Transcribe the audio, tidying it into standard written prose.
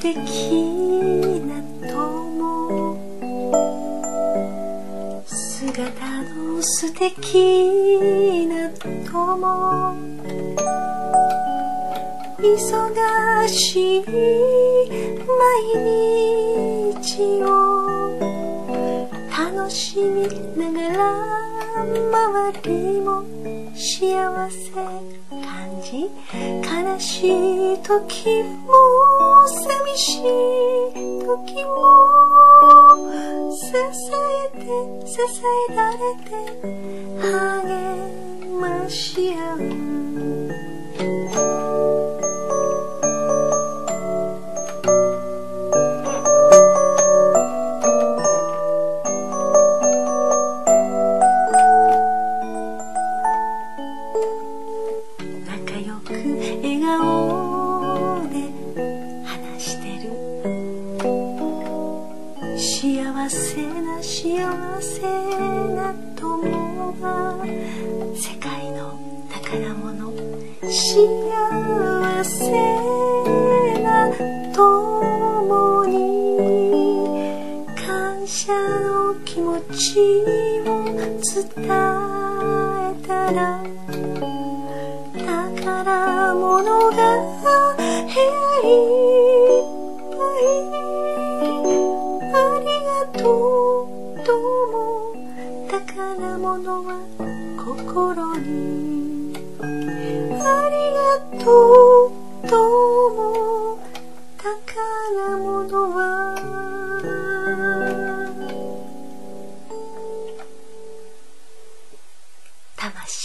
敵な友、姿の素敵な友、忙しい毎日を楽しみながら周りも幸せ感じ、悲しい時も寂しい時も支えられて励まし合う。笑顔で話してる、幸せな友が世界の宝物、幸せな友に感謝の気持ちを伝えたら、宝物がいっぱい、ありがとう、どうも、宝物は心に、ありがとう、どうも、宝物は魂。